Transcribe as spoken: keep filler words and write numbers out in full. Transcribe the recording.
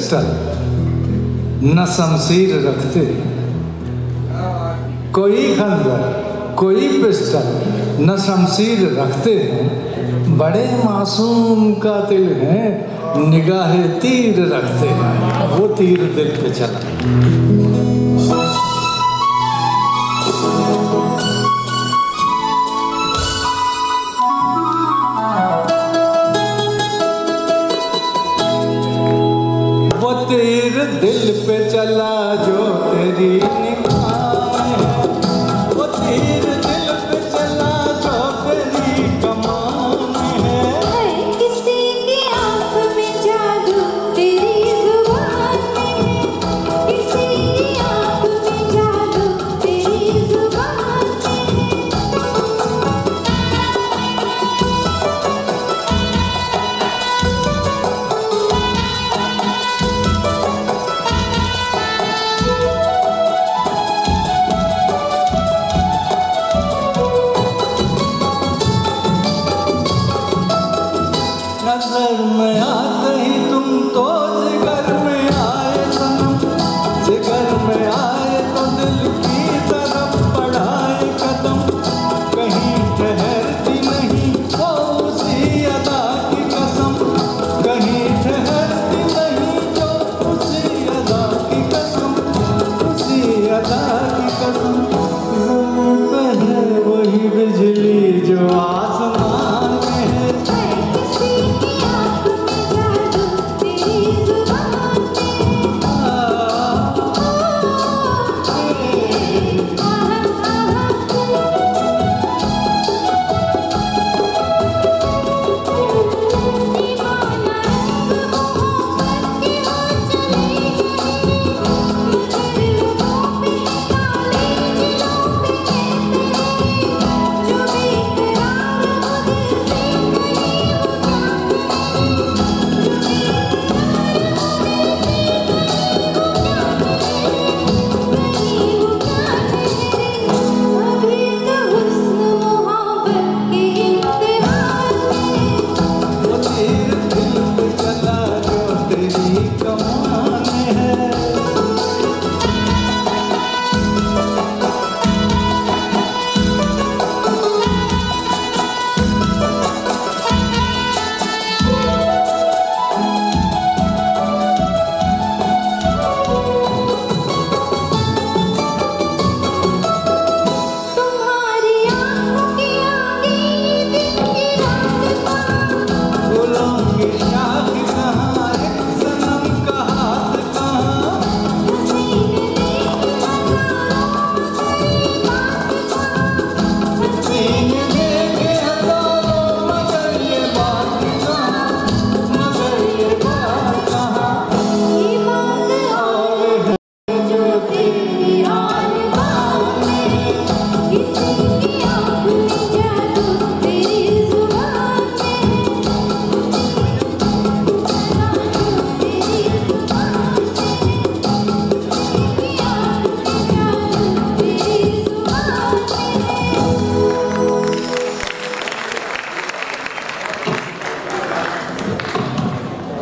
न शमशीर रखते, कोई खंजर कोई पिस्टल न शमशीर रखते हैं, बड़े मासूम कातिल हैं, निगाहे तीर रखते हैं। वो तीर दिल पे चला। वो तीर दिल पे चला जो तेरी निगाह है, वो तीर दिल पे चला जो तेरी कमान है। किसी की आँख में जादू तेरी जुबान में है, किसी की आँख में जादू तेरी जुबान में है। नजर में आते ही तुम तो जिगर में आए सनम, जिगर में आए तो दिल की तरफ बढ़ाए कदम। कहीं ठहरती नहीं वो उसी अदा की कसम, कहीं ठहरती नहीं जो उसी अदा की कसम, उसी अदा की कसम। ज़मीन पे है वही बिजली जो आसमान में है। Come on.